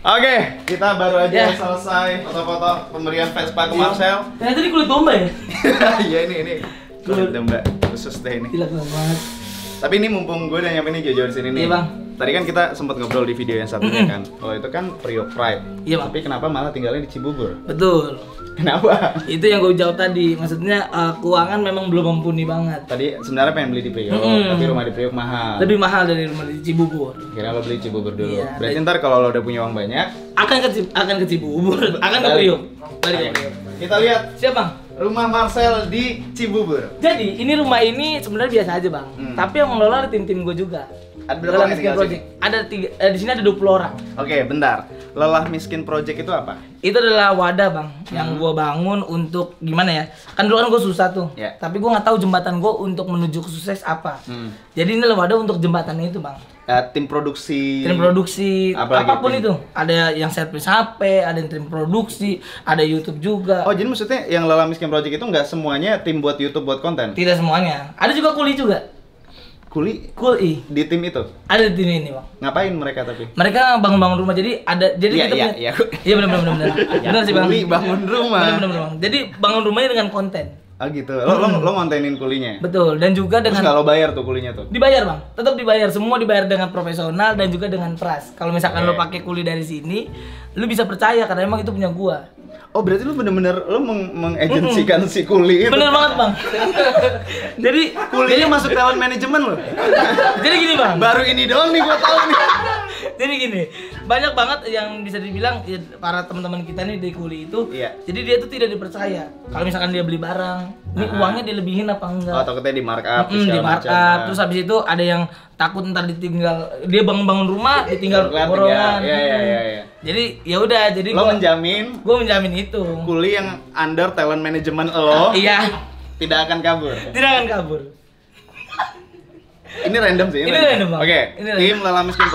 Oke, kita baru aja selesai foto-foto pemberian Vespa ke Marcel. Ternyata ini kulit domba ya? Iya ini kulit domba khusus deh ini. Gila banget. Tapi ini mumpung gue udah nyampe nih jauh-jauh di sini nih. Iya bang. Tadi kan kita sempat ngobrol di video yang satunya kan. Oh itu kan Priok Pride. Iya bang. Tapi kenapa malah tinggalnya di Cibubur? Betul. Kenapa? Itu yang gue jawab tadi. Maksudnya keuangan memang belum mumpuni banget. Tadi sebenarnya pengen beli di Priok, tapi rumah di Priok mahal. Lebih mahal dari rumah di Cibubur. Kira lo beli Cibubur dulu. Iya, Berarti ntar kalau lo udah punya uang banyak, akan ke Cibubur, akan ke Priok. Balik ke Priok. Kita lihat Siap bang. rumah Marcel di Cibubur. Jadi ini rumah ini sebenarnya biasa aja bang. Tapi yang mengelola ada tim-tim gue juga. Ada berapa orang yang tinggal Project. Ada di sini ada 20 orang. Oke, bentar. Lelah Miskin Project itu apa? Itu adalah wadah bang, yang gue bangun untuk gimana ya? Kan dulu kan gue susah tuh, tapi gue nggak tahu jembatan gue untuk menuju ke sukses apa. Jadi ini adalah wadah untuk jembatannya itu bang. Tim produksi. Apapun itu. Ada yang servis HP, ada yang tim produksi, ada YouTube juga. Oh jadi maksudnya yang Lelah Miskin Project itu nggak semuanya tim buat YouTube buat konten? Tidak semuanya. Ada juga kuli juga. Kuli di tim itu? Ada di tim ini bang. Ngapain mereka tapi? Mereka bangun-bangun rumah, jadi ada kita punya. Iya benar. Benar sih bang. Kuli bangun rumah. Benar bang. Jadi bangun rumahnya dengan konten. Ah gitu. Lo ngontenin kulinya? Betul. Dan juga dengan. Terus nggak lo bayar tuh kulinya tuh? Dibayar bang. Tetap dibayar. Semua dibayar dengan profesional dan juga dengan pras. Kalau misalkan lo pakai kuli dari sini, lo bisa percaya karena emang itu punya gua. Oh berarti lu bener-bener lu mengagensikan si kuli itu? Bener banget bang. Jadi kulinya masuk talent manajemen loh. Jadi gini bang. Baru ini doang nih gua tahu nih. Jadi gini, banyak banget yang bisa dibilang ya, para teman-teman kita nih di kuli itu. Iya. Jadi dia tuh tidak dipercaya. Kalau misalkan dia beli barang, ini uangnya dilebihin apa enggak? Oh takutnya di markup. Di markup. Terus habis itu ada yang takut ntar ditinggal, dia bangun rumah ditinggal borongan. Iya. Jadi ya udah, jadi lo menjamin. Gue menjamin itu. Kuli yang under talent management lo. Iya. Tidak akan kabur. Tidak akan kabur. Ini random sih. Ini random bang. Oke. Tim Lelah Miskin.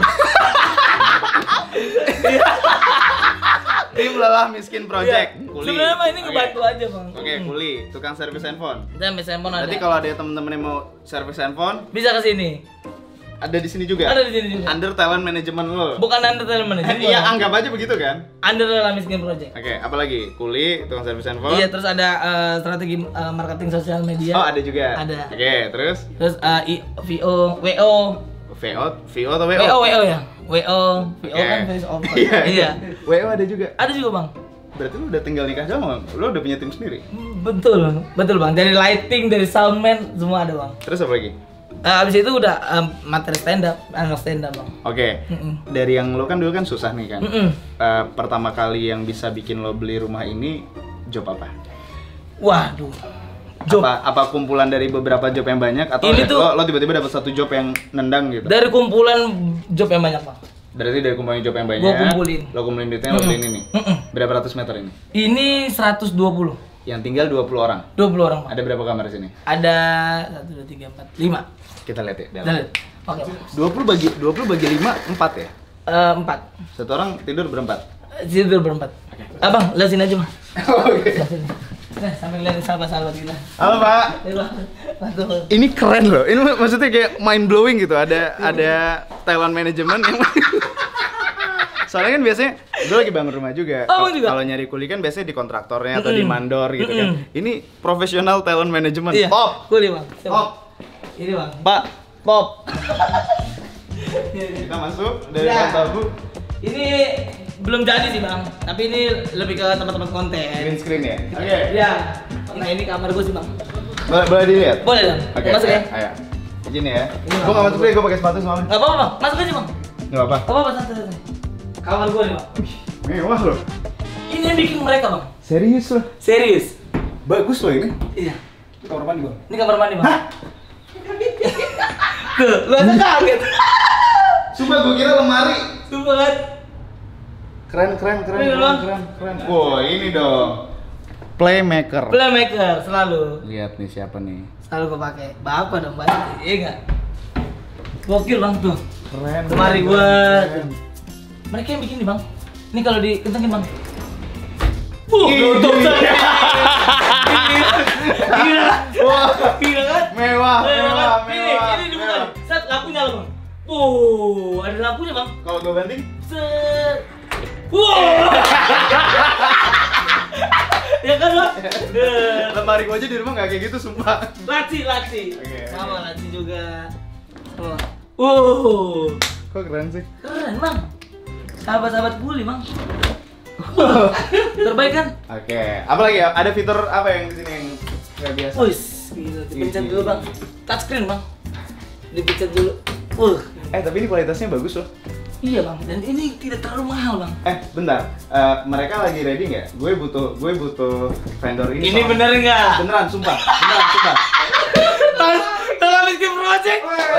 Tim Lelah Miskin Project. Kuli. Sebenarnya mah ini ngebantu aja bang. Oke, kuli. Tukang servis handphone. Servis handphone ada. Berarti kalau ada temen-temen yang mau servis handphone, bisa ke sini. Ada di sini juga? Ada di sini juga. Under talent management lo? Bukan under talent management. Iya, anggap aja begitu kan? Under Lelah Miskin Project. Oke, apa lagi? Kuli, tukang servis handphone. Iya, terus ada strategi marketing sosial media. Oh, ada juga? Ada. Oke, terus? Terus WO atau WO? WO ya? WO kan face over. Iya. WO ada juga? Ada juga bang. Berarti lu udah tinggal nikah doang, lu udah punya tim sendiri? Betul bang. Dari lighting, dari soundman, semua ada bang. Terus apa lagi? Abis itu udah materi stand up bang. Oke. Dari yang lo kan dulu kan susah nih kan. Pertama kali yang bisa bikin lo beli rumah ini job apa? Waduh. Job. Apa kumpulan dari beberapa job yang banyak atau lo tiba-tiba dapat satu job yang nendang gitu? Dari kumpulan job yang banyak bang. Berarti dari kumpulan job yang banyak. Lo kumpulin duitnya, lo beliin ini. Berapa ratus meter ini? Ini 120. Yang tinggal 20 orang? 20 orang bang. Ada berapa kamar di sini? Ada 1, 2, 3, 4, 5. Kita lihat ya. Oke. 20 bagi 5 4 ya? 4. Satu orang tidur berempat. Tidur berempat. Oke. Abang, lihat sini aja bang. Oke. Nah, sambil lihat sahabat-sahabat kita. Halo Pak. Bantu. Ini keren loh. Ini maksudnya kayak mind blowing gitu. Ada talent management yang soalnya kan biasanya gue lagi bangun rumah juga. Kalau nyari kuli kan biasanya di kontraktornya atau di mandor gitu kan. Ini profesional talent management. Iya. Top. Kuli bang. Top. Ini bang. Pak. Pop. Kita masuk dari tabu. Ini belum jadi sih bang, tapi ini lebih ke tempat-tempat konten. Green screen ya? Oke. Ya. Nah ini kamar gue sih bang. Boleh dilihat? Boleh dong. Oke. Masuk ya. Ayo. Izin ya. Gue nggak masuk deh, gue pakai sepatu soalnya. Gak apa-apa bang, masuk aja bang. Nggak apa. Gak apa-apa, santai. Kamar gue nih bang. Mewah loh. Ini yang bikin mereka bang. Serius loh. Serius. Bagus loh ini. Iya. Ini kamar mandi bang. Ini kamar mandi bang. Tuh, lu aja kaget. Sumpah gue kira lemari. Sumpah kan. Keren. Wow, ini dong. Playmaker. Selalu. Lihat nih siapa nih. Selalu gue pakai. Bapak dong banget. Iya enggak? Gokil bang tuh. Keren. Lemari gua. Mereka yang bikin nih bang. Ini kalau dikencengin bang. Tutup saja. Gila kan? Mewah. Ini dibuka nih. Set lampu nyala bang. Ada lampunya bang. Kalau gue banting? Set. Wow. Ya kan bang? Lemari gua aja di rumah nggak kayak gitu sumpah. Laci. Okay. Sama laci juga. Oh. Kok keren sih? Keren bang. Sahabat-sahabat bully bang. Terbaik kan? Oke. Apa lagi ya? Ada fitur apa yang di sini yang nggak biasa? Gila. Dipencet dulu bang. Touchscreen bang. Dipencet dulu. Tapi ini kualitasnya bagus loh. Iya bang, dan ini tidak terlalu mahal bang. Bentar, mereka lagi ready nggak? Gue butuh vendor ini. Ini bener nggak? Beneran, sumpah. Tolong bikin project.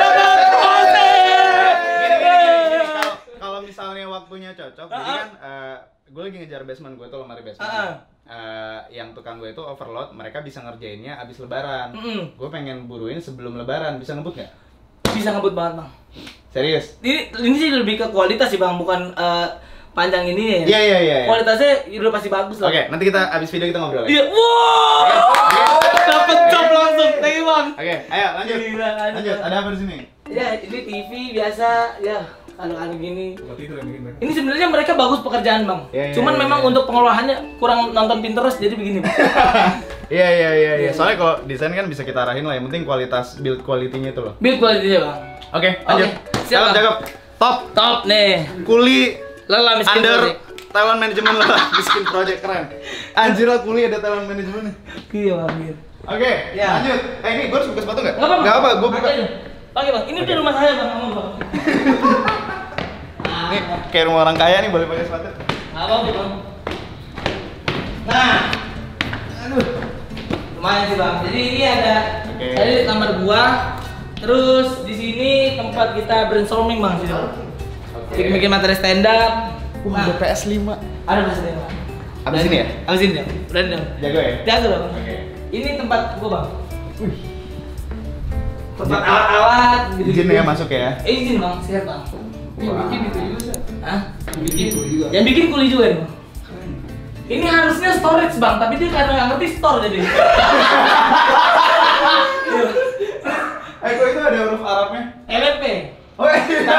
Kalau misalnya waktunya cocok, jadi kan gue lagi ngejar basement gue tuh lemari basement. Yang tukang gue itu overload, mereka bisa ngerjainnya abis lebaran. Gue pengen buruin sebelum lebaran, bisa ngebut nggak? Bisa ngebut banget bang. Serius? Ini sih lebih ke kualitas sih bang, bukan panjang ini ya. Iya. Kualitasnya udah pasti bagus lah. Oke, nanti kita abis video kita ngobrol ya. Iya, wow. Dapet job langsung, thank you bang. Oke, ayo lanjut. Lanjut, ada apa di sini? Ya, ini TV biasa ya. Kalau gini. Ini sebenarnya mereka bagus pekerjaan bang. Cuman memang untuk pengolahannya kurang nonton Pinterest jadi begini bang. Iya. Soalnya kalau desain kan bisa kita arahin lah. Yang penting kualitas build quality-nya itu loh. Build quality-nya bang. Oke, lanjut. Cakep. Top nih. Kuli Lala miskin under talent management lah. Miskin project keren. Anjir lah Kuli ada talent management nih. Iya bang. Oke, lanjut. Ini gue harus buka sepatu nggak? Nggak apa, gue buka. Pakai bang, ini udah rumah saya bang, aman bang. Ini kayak rumah orang kaya nih, boleh pakai sepatu. Nggak apa bang. Nah, lumayan sih bang. Jadi ini ada tadi kamar gua, terus di sini tempat kita brainstorming bang. Bikin materi stand up. Ada PS5. Ada PS5. Abis ini ya? Abis ini ya. Udah dong. Jago ya? Jago dong. Ini tempat gua bang. Tempat alat-alat gitu. Izin ya masuk ya? Izin bang, siap bang. Yang bikin itu juga sih. Hah? Bikin kuli juga. Yang bikin kuli juga nih bang. Ini harusnya storage bang, tapi dia karena nggak ngerti store jadi. Kok itu ada huruf Arabnya? LMP. Oh iya.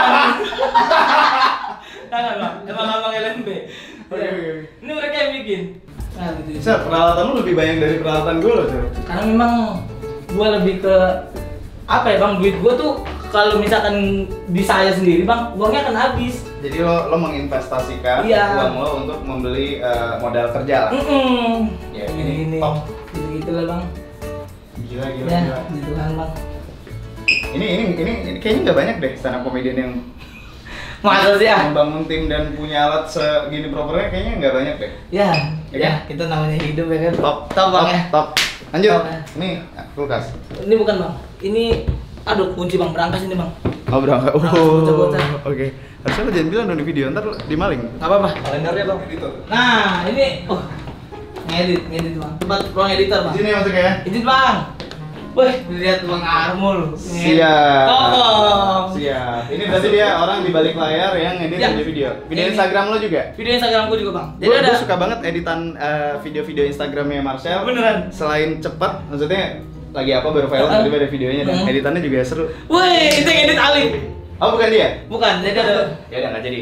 Jangan bang, emang abang LMP. Oke. Ini mereka yang bikin. Nah gitu. Sir, peralatan lu lebih banyak dari peralatan gue loh, Sir. Karena memang gue lebih ke apa ya bang, duit gue tuh kalau misalkan di saya sendiri bang, uangnya akan habis. Jadi lo menginvestasikan uang lo untuk membeli modal kerja lah. Ya, gini-gini. Gitu lah bang. Gila. Ya, gitu kan bang. Ini kayaknya nggak banyak deh stand up comedian yang masa sih membangun tim dan punya alat segini propernya kayaknya nggak banyak deh. Ya, itu namanya hidup ya kan. Top bang ya. Top. Lanjut. Top, ya. Ini kulkas. Ini bukan bang. Ini kunci bang, berangkas ini bang. Oh berangkas. Bocah-bocah. Oke. Harusnya lo jangan bilang dong di video, ntar dimaling. Gak apa-apa. Kalendernya bang. Nah ini, ngedit bang. Tempat ruang editor bang. Di sini masuk ya. Edit bang. Wih, lihat bang Armul. Siap. Tolong. Siap. Ini berarti dia orang di balik layar yang ngedit video. Video Instagram lo juga? Video Instagramku juga bang. Jadi Gue suka banget editan video-video Instagramnya Marcel. Beneran. Selain cepat, maksudnya lagi apa baru viral tiba-tiba ada videonya dan editannya juga seru. Wih, itu yang edit Ali. Oh bukan dia? Bukan, jadi ada. Ya udah nggak jadi.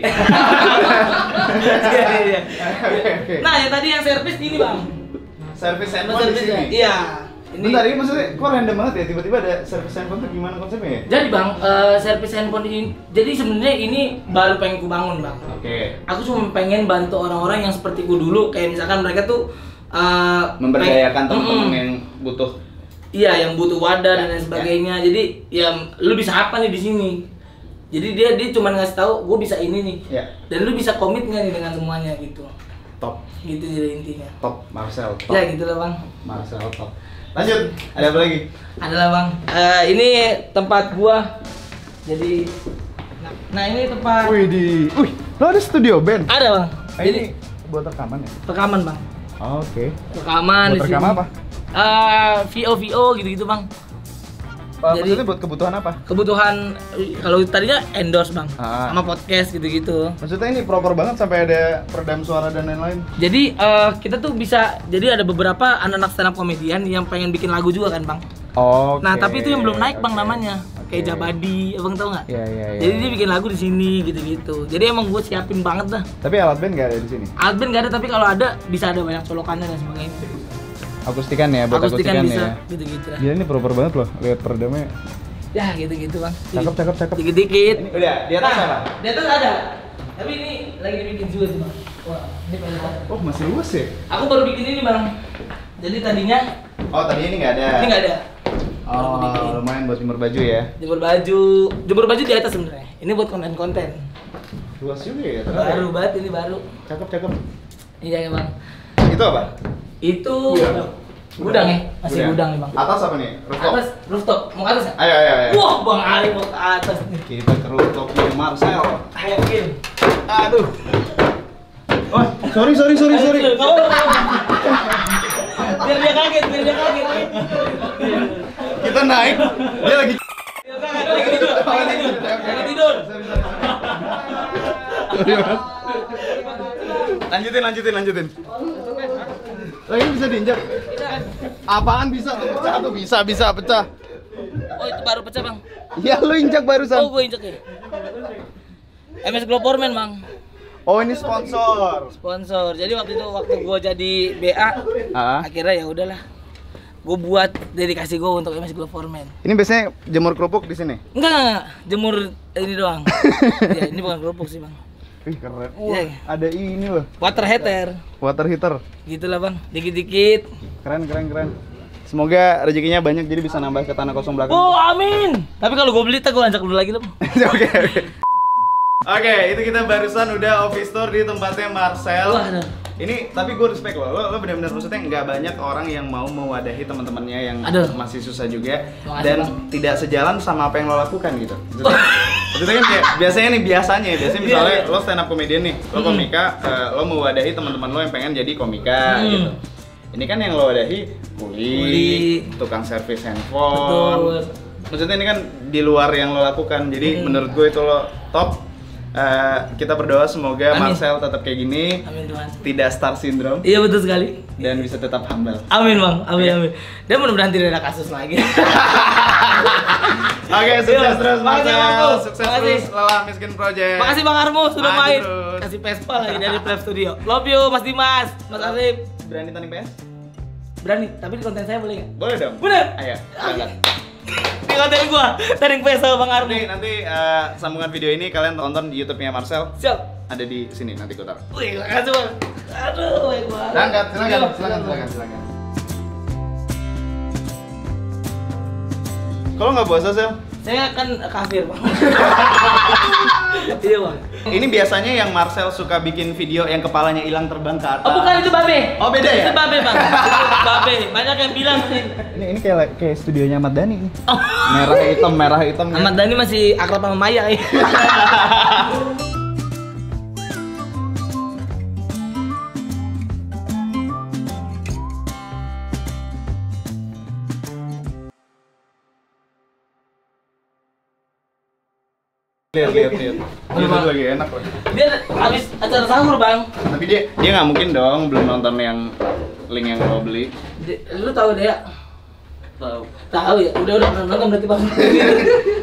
Iya. Nah yang tadi yang servis ini bang. Servis handphone di sini. Iya. Bentar, ini maksudnya kok random banget ya, tiba-tiba ada servis handphone tuh gimana konsepnya ya? Jadi bang, servis handphone ini, jadi sebenarnya ini baru pengen ku bangun bang. Oke. Aku cuma pengen bantu orang-orang yang seperti ku dulu, kayak misalkan mereka tuh memberdayakan teman-teman yang butuh. Iya, yang butuh wadah dan lain sebagainya. Jadi ya lu bisa apa nih di sini? Jadi dia cuma ngasih tahu, gue bisa ini nih. Ya. Dan lu bisa komit nggak nih dengan semuanya gitu. Top. Gitu jadi intinya. Top, Marcel. Top. Ya gitu lah bang. Marcel top. Lanjut, ada apa lagi? Adalah bang, ini tempat gua. Jadi, nah ini tempat. Wih, lo ada studio band? Ada bang. Jadi buat rekaman ya? Rekaman bang. Oke. Rekaman. Buat rekaman apa? VO gitu bang. Jadi maksudnya buat kebutuhan apa? Kebutuhan kalau tadinya endorse bang, sama podcast gitu-gitu. Maksudnya ini proper banget sampai ada peredam suara dan lain-lain. Jadi kita tuh bisa, jadi ada beberapa anak-anak stand up comedian yang pengen bikin lagu juga kan bang. Oke. Nah tapi itu yang belum naik bang namanya. kayak Jabadi, abang tau nggak? Iya. Jadi dia bikin lagu di sini gitu-gitu. Jadi emang gue siapin banget dah. Tapi alat band nggak ada di sini? Alat band nggak ada, tapi kalau ada bisa ada banyak colokannya dan sebagainya. Akustikan ya, buat akustikan bisa, ya. gitu-gitu lah. Dia ini proper banget loh, lihat peredamnya. Ya gitu-gitu bang. Cakep. Dikit-dikit. Ini udah di atas apa? Di atas ada. Tapi ini lagi dibikin juga sih bang. Wah, ini pengen banget. Oh masih luas ya? Aku baru bikin ini bang. Jadi tadinya. Oh tadi ini nggak ada. Ini nggak ada. Oh lumayan buat jemur baju ya? Jemur baju di atas sebenarnya. Ini buat konten-konten. Luas juga ya? Baru banget ini baru. Cakep. Iya bang. Itu apa? Itu gudang ya, masih gudang nih bang. Atas apa nih? Rooftop? Atas, rooftop. Mau ke atas ya? Ayo. Wah bang Ali mau ke atas nih. Kita ke rooftopnya Marcel. Mungkin. Aduh. Oh, sorry. Nggak apa-apa. Biar dia kaget. Kita naik, dia lagi Lagi tidur. Lanjutin. Oh ini bisa diinjak? Apaan bisa? Pecah tuh, bisa pecah. Oh itu baru pecah bang. Iya lu injak barusan. Oh gue injek ya. MS Glow Foreman bang. Oh ini sponsor. Jadi waktu gue jadi BA, akhirnya ya udahlah. Gue buat dedikasi gue untuk MS Glow Foreman. Ini biasanya jemur kerupuk di sini? Enggak. Jemur ini doang. Ya ini bukan kerupuk sih bang. Wih keren. Iya. Ada ini loh. Water heater. Gitulah bang. Dikit-dikit. Keren. Semoga rezekinya banyak jadi bisa nambah ke tanah kosong belakang. Oh amin. Tapi kalau gue beli gue ajak dulu lagi loh. Oke, itu kita barusan udah office tour di tempatnya Marcel. Wah, ini tapi gue respect lo benar-benar maksudnya nggak banyak orang yang mau mewadahi teman-temannya yang masih susah juga dan tidak sejalan sama apa yang lo lakukan gitu. Maksudnya kan kayak biasanya misalnya lo stand up comedian nih, lo komika, lo mewadahi teman-teman lo yang pengen jadi komika gitu. Ini kan yang lo wadahi kuli, tukang servis handphone. Maksudnya ini kan di luar yang lo lakukan. Jadi menurut gue itu lo top. Kita berdoa semoga Marcel tetap kayak gini. Amin Tuhan. Tidak star syndrome. Iya betul sekali. Dan bisa tetap humble. Amin bang, amin. Dan mudah-mudahan tidak ada kasus lagi. Oke, sukses terus Marcel. Sukses terus Lelah Miskin Project. Makasih Bang Armo sudah main. Kasih Vespa lagi dari Prep Studio. Love you Mas Dimas, Mas Asif. Berani tanding PS? Berani, tapi di konten saya boleh nggak? Boleh dong. Bener. Ayo, berangkat. Di konten gua, tanding PS sama Bang Armo. Nanti sambungan video ini kalian tonton di YouTube-nya Marcel. Siap. Ada di sini nanti gue taruh. Wih, makasih Bang. Aduh, baik banget. Berangkat, silakan. Kalau nggak puasa, Sel? Saya kan kafir, Bang. Iya, Bang. Ini biasanya yang Marcel suka bikin video yang kepalanya hilang terbang ke atas. Oh, bukan itu Babe. Oh, beda ya? Itu Babe, Bang. Itu Babe. Banyak yang bilang sih. Ini kayak studionya Ahmad Dhani nih. Oh. Merah hitam. Ahmad Dhani masih akrab sama Maya ya. Lihat. Ini lagi enak loh. Dia habis acara sahur, Bang. Tapi dia nggak mungkin dong belum nonton yang link yang lo beli. Lu tahu deh ya? Tahu ya. Udah pernah nonton berarti, Bang.